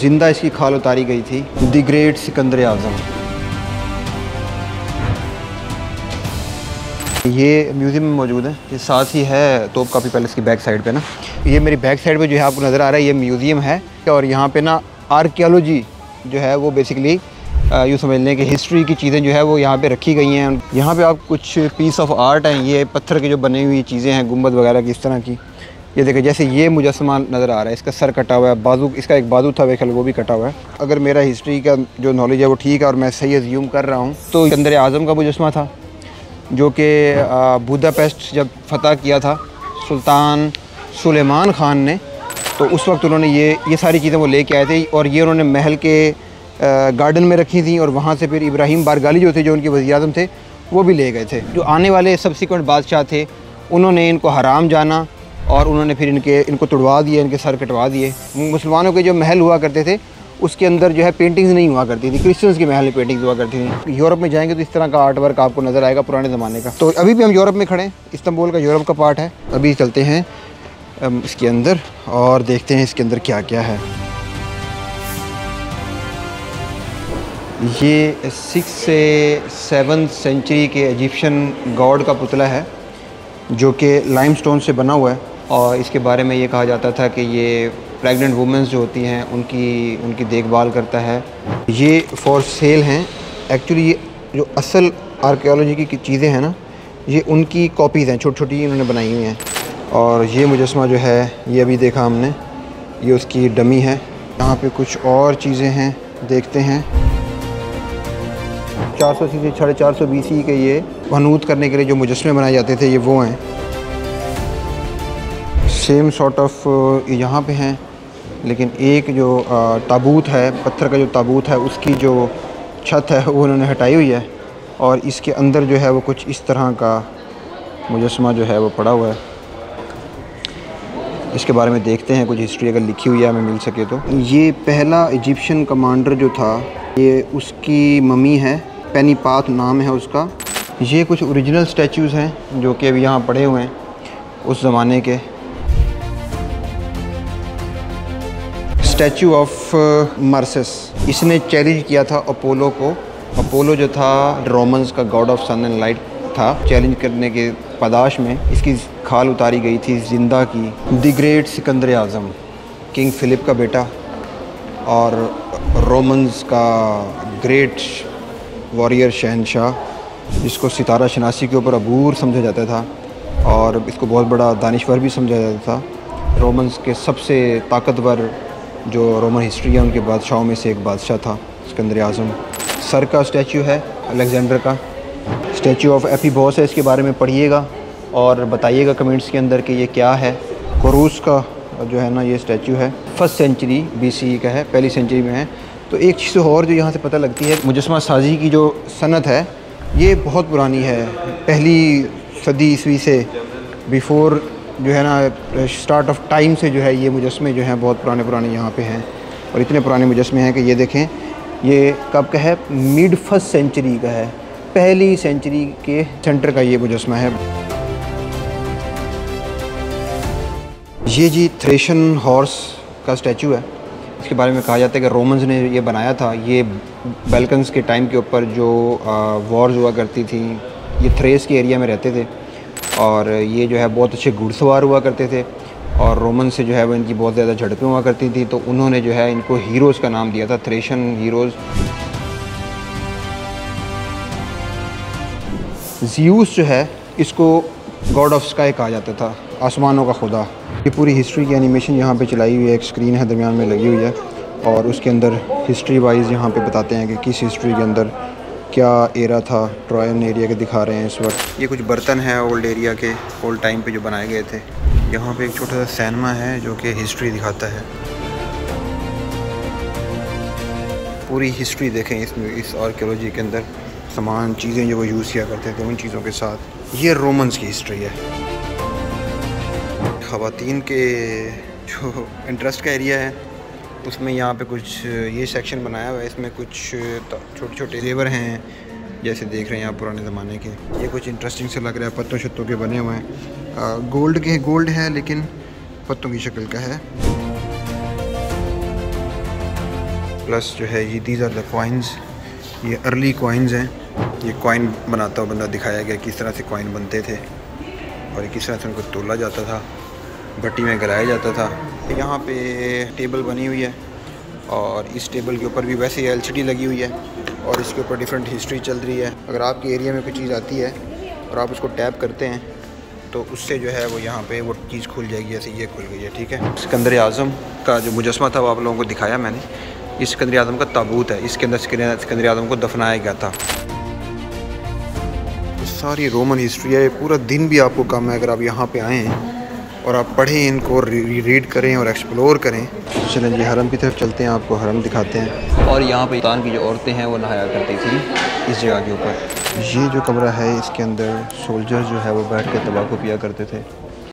जिंदा इसकी खाल उतारी गई थी। The great Sikandar Azam. ये म्यूज़ियम में मौजूद है, ये साथ ही है तोपकापी पैलेस की बैक साइड पे ना। ये मेरी बैक साइड पे जो है आपको नज़र आ रहा है, ये म्यूज़ियम है। और यहाँ पे ना आर्कियोलॉजी जो है वो बेसिकली यूँ समझ लें कि हिस्ट्री की चीज़ें जो है वो यहाँ पे रखी गई हैं। यहाँ पे आप कुछ पीस ऑफ आर्ट हैं, ये पत्थर की जो बनी हुई चीज़ें हैं, गुंबद वगैरह की इस तरह की। ये देखें, जैसे ये मुजस्समा नज़र आ रहा है, इसका सर कटा हुआ है, बाजू इसका एक बाजू था वेखल वो भी कटा हुआ है। अगर मेरा हिस्ट्री का जो नॉलेज है वो ठीक है और मैं सही अज्यूम कर रहा हूँ, तो सिकंदर आज़म का मुजस्समा था जो कि बुदापेस्ट जब फ़तह किया था सुल्तान सुलेमान ख़ान ने, तो उस वक्त उन्होंने ये सारी चीज़ें वो लेके आए थे और ये उन्होंने महल के गार्डन में रखी थी। और वहाँ से फिर इब्राहिम बारगाली जो थे, जो उनके वज़ीर-ए-आज़म थे, वो भी ले गए थे। जो आने वाले सब्सिक्वेंट बादशाह थे उन्होंने इनको हराम जाना और उन्होंने फिर इनको तुड़वा दिए, इनके सर कटवा दिए। मुसलमानों के जो महल हुआ करते थे उसके अंदर जो है पेंटिंग्स नहीं हुआ करती थी, क्रिश्चियंस के महल में पेंटिंग्स हुआ करती थी। यूरोप में जाएंगे तो इस तरह का आर्ट वर्क आपको नज़र आएगा पुराने ज़माने का। तो अभी भी हम यूरोप में खड़े हैं, इस्तांबुल का यूरोप का पार्ट है। अभी चलते हैं इसके अंदर और देखते हैं इसके अंदर क्या क्या है। ये 6 से 7 सेंचुरी के इजिप्शियन गॉड का पुतला है जो कि लाइमस्टोन से बना हुआ है। और इसके बारे में ये कहा जाता था कि ये प्रेग्नेंट वुमेंस जो होती हैं उनकी देखभाल करता है। ये फॉर सेल हैं। एक्चुअली ये जो असल आर्कियोलॉजी की चीज़ें हैं ना, ये उनकी कॉपीज़ हैं, छोटी छोटी इन्होंने बनाई हुई हैं। और ये मुजस्समा जो है ये अभी देखा हमने, ये उसकी डमी है। यहाँ पे कुछ और चीज़ें हैं, देखते हैं। 480 से 450 BC के ये हनूत करने के लिए जो मुजस्समे बनाए जाते थे, ये वो हैं। सेम सॉर्ट ऑफ यहाँ पे हैं, लेकिन एक जो ताबूत है, पत्थर का जो ताबूत है, उसकी जो छत है वो उन्होंने हटाई हुई है। और इसके अंदर जो है वो कुछ इस तरह का मुजस्समा जो है वो पड़ा हुआ है। इसके बारे में देखते हैं, कुछ हिस्ट्री अगर लिखी हुई है हमें मिल सके तो। ये पहला इजिप्शियन कमांडर जो था, ये उसकी मम्मी है, पेनीपात नाम है उसका। ये कुछ ओरिजिनल स्टैचूज़ हैं जो कि अभी यहाँ पड़े हुए हैं उस ज़माने के। स्टैचू ऑफ मर्सिस, इसने चैलेंज किया था अपोलो को। अपोलो जो था रोमन्स का god of sun and light था। चैलेंज करने के पादाश में इसकी खाल उतारी गई थी जिंदा की। The great Sikandar Azam, king Philip का बेटा और रोमन्स का ग्रेट वॉरियर शहनशाह, जिसको सितारा शनासी के ऊपर अबूर समझा जाता था और इसको बहुत बड़ा दानिश्वर भी समझा जाता था। रोमन्स के सबसे ताकतवर जो रोमन हिस्ट्री है उनके बादशाहों में से एक बादशाह था सिकंदर आज़म। सर का स्टैचू है अलेक्जेंडर का। स्टैचू ऑफ एफिबॉस है, इसके बारे में पढ़िएगा और बताइएगा कमेंट्स के अंदर कि ये क्या है। कोरूस का जो है ना ये स्टैचू है, 1st सेंचुरी BCE का है, पहली सेंचुरी में है। तो एक चीज़ और जो यहाँ से पता लगती है, मुजस्समा साजी की जो सनत है ये बहुत पुरानी है, पहली सदी ईस्वी से, बिफ़ोर जो है ना स्टार्ट ऑफ टाइम से जो है ये मुजस्समे जो हैं बहुत पुराने यहाँ पे हैं। और इतने पुराने मुजस्समे हैं कि ये देखें, ये कब का है, मिड 1st सेंचुरी का है, पहली सेंचुरी के सेंटर का ये मुजस्समा है। ये जी थ्रेशन हॉर्स का स्टैचू है। इसके बारे में कहा जाता है कि रोमन्स ने ये बनाया था। ये बाल्कन्स के टाइम के ऊपर जो वॉर्स हुआ करती थी, ये थ्रेस के एरिया में रहते थे और ये जो है बहुत अच्छे घुड़सवार हुआ करते थे और रोमन से जो है वो इनकी बहुत ज़्यादा झड़पें हुआ करती थी। तो उन्होंने जो है इनको हीरोज़ का नाम दिया था, थ्रेशन हीरोज़। ज़्यूस जो है इसको गॉड ऑफ स्काई कहा जाता था, आसमानों का खुदा। ये पूरी हिस्ट्री की एनिमेशन यहाँ पे चलाई हुई है, एक स्क्रीन है दरमियान में लगी हुई है और उसके अंदर हिस्ट्री वाइज यहाँ पे बताते हैं कि किस हिस्ट्री के अंदर क्या एरा था। ट्रॉयन एरिया के दिखा रहे हैं इस वक्त। ये कुछ बर्तन हैं ओल्ड एरिया के, ओल्ड टाइम पे जो बनाए गए थे। यहाँ पे एक छोटा सा सिनेमा है जो कि हिस्ट्री दिखाता है। पूरी हिस्ट्री देखें इसमें, इस आर्कियोलॉजी के अंदर सामान चीज़ें जो वो यूज़ किया करते थे उन चीज़ों के साथ। ये रोमन्स की हिस्ट्री है। ख़वातीन के जो इंटरेस्ट का एरिया है उसमें यहाँ पे कुछ ये सेक्शन बनाया हुआ है। इसमें कुछ छोटे छोटे जेवर हैं जैसे देख रहे हैं आप पुराने ज़माने के। ये कुछ इंटरेस्टिंग से लग रहा है, पत्तों शत्तों के बने हुए हैं। गोल्ड है लेकिन पत्तों की शक्ल का है। प्लस जो है ये दीज आर द कॉइन्स, ये अर्ली कॉइन्स हैं। ये कॉइन बनाता हुआ बंदा दिखाया गया किस तरह से कॉइन बनते थे और किस तरह से उनको तोला जाता था, भट्टी में गलाया जाता था। यहाँ पे टेबल बनी हुई है और इस टेबल के ऊपर भी वैसे एलसीडी लगी हुई है और इसके ऊपर डिफरेंट हिस्ट्री चल रही है। अगर आपके एरिया में कोई चीज़ आती है और आप उसको टैप करते हैं तो उससे जो है वो यहाँ पे वो चीज़ खुल जाएगी, जैसे ये खुल गई है, ठीक है। सिकंदर आज़म का जो मुजस्मा था वो आप लोगों को दिखाया मैंने। इस सिकंदर आज़म का ताबूत है, इसके अंदर सिकंदर आज़म को दफनाया गया था। सारी रोमन हिस्ट्री है, पूरा दिन भी आपको कम है अगर आप यहाँ पे आएँ और आप पढ़ें इनको, रीड करें और एक्सप्लोर करें। चलें जी हरम की तरफ चलते हैं, आपको हरम दिखाते हैं। और यहाँ पे पाकिस्तान की जो औरतें हैं वो नहाया करती थी इस जगह के ऊपर। ये जो कमरा है इसके अंदर सोल्जर जो है वो बैठ के तंबाकू पिया करते थे।